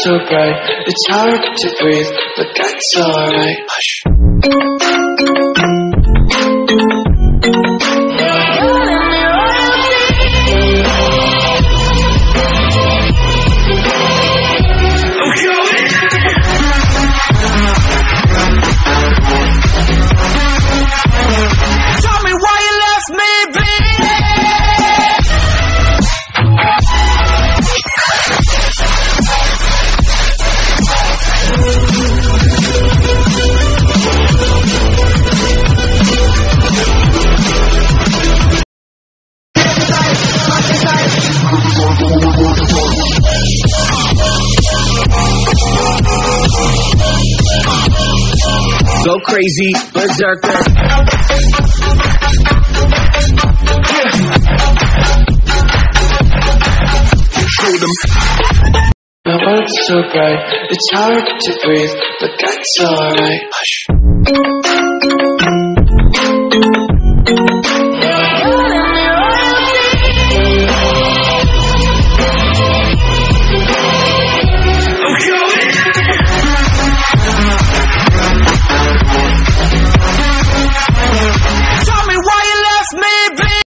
so bright, it's hard to breathe, but that's alright. Hush. Tell me why you left me bleeding. Go crazy, berserker. Show them. My world's so bright, it's hard to breathe, but that's alright. Hush.